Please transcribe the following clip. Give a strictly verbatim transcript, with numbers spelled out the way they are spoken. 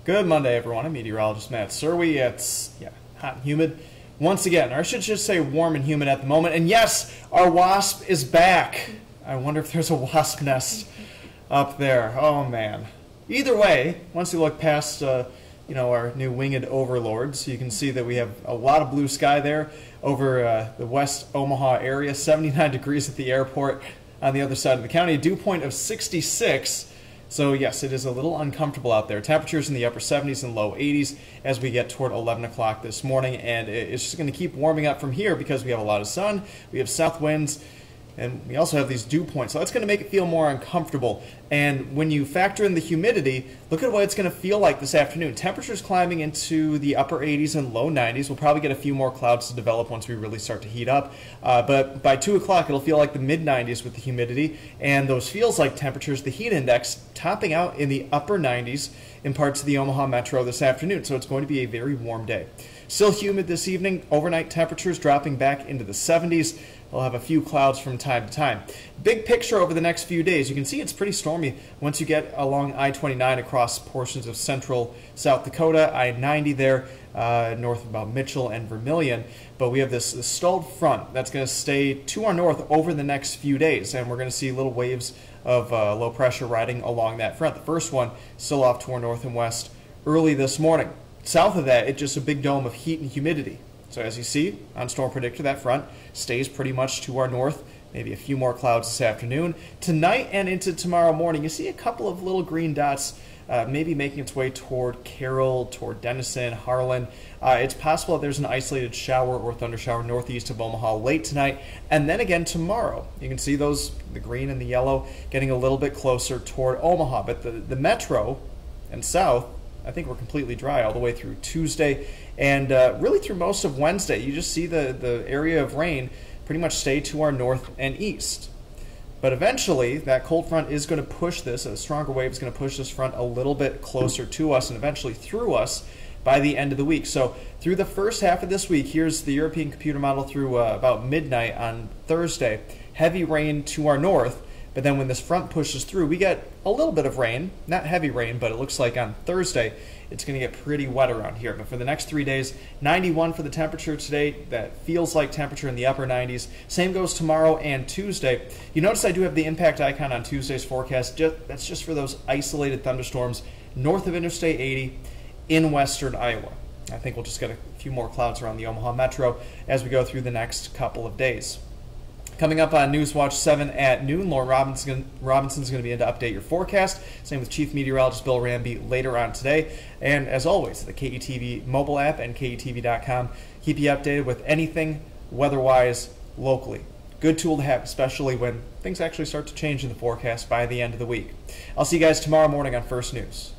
Good Monday, everyone. I'm meteorologist Matt Serwi. It's yeah, hot and humid once again, or I should just say warm and humid at the moment. And yes, our wasp is back. I wonder if there's a wasp nest up there. Oh man. Either way, once you look past, uh, you know, our new winged overlords, you can see that we have a lot of blue sky there over uh, the West Omaha area. seventy-nine degrees at the airport on the other side of the county. A dew point of sixty-six. So yes, it is a little uncomfortable out there. Temperatures in the upper seventies and low eighties as we get toward eleven o'clock this morning, and it's just going to keep warming up from here because we have a lot of sun, we have south winds, and we also have these dew points. So that's going to make it feel more uncomfortable. And when you factor in the humidity, look at what it's going to feel like this afternoon. Temperatures climbing into the upper eighties and low nineties. We'll probably get a few more clouds to develop once we really start to heat up. Uh, but by two o'clock, it'll feel like the mid nineties with the humidity. And those feels like temperatures, the heat index, topping out in the upper nineties in parts of the Omaha metro this afternoon. So it's going to be a very warm day. Still humid this evening. Overnight temperatures dropping back into the seventies. We'll have a few clouds from time to time. Big picture over the next few days. You can see it's pretty stormy once you get along I twenty-nine across portions of central South Dakota, I ninety there, uh, north of about Mitchell and Vermilion. But we have this, this stalled front that's going to stay to our north over the next few days, and we're going to see little waves of uh, low pressure riding along that front. The first one still off to our north and west early this morning. South of that, it's just a big dome of heat and humidity. So as you see on Storm Predictor, that front stays pretty much to our north. Maybe a few more clouds this afternoon. Tonight and into tomorrow morning, you see a couple of little green dots uh, maybe making its way toward Carroll, toward Denison, Harlan. Uh, it's possible that there's an isolated shower or thunder shower northeast of Omaha late tonight. And then again tomorrow. You can see those, the green and the yellow, getting a little bit closer toward Omaha. But the, the metro and south, I think we're completely dry all the way through Tuesday and uh, really through most of Wednesday. You just see the, the area of rain pretty much stay to our north and east. But eventually, that cold front is going to push this, a stronger wave is going to push this front a little bit closer to us and eventually through us by the end of the week. So through the first half of this week, here's the European computer model through uh, about midnight on Thursday. Heavy rain to our north. But then when this front pushes through, we get a little bit of rain, not heavy rain, but it looks like on Thursday it's going to get pretty wet around here. But for the next three days, ninety-one for the temperature today. That feels like temperature in the upper nineties. Same goes tomorrow and Tuesday. You notice I do have the impact icon on Tuesday's forecast. Just, that's just for those isolated thunderstorms north of Interstate eighty in western Iowa. I think we'll just get a few more clouds around the Omaha metro as we go through the next couple of days. Coming up on Newswatch seven at noon, Lauren Robinson, Robinson's going to be in to update your forecast. Same with Chief Meteorologist Bill Ramby later on today. And as always, the K E T V mobile app and K E T V dot com keep you updated with anything weather-wise locally. Good tool to have, especially when things actually start to change in the forecast by the end of the week. I'll see you guys tomorrow morning on First News.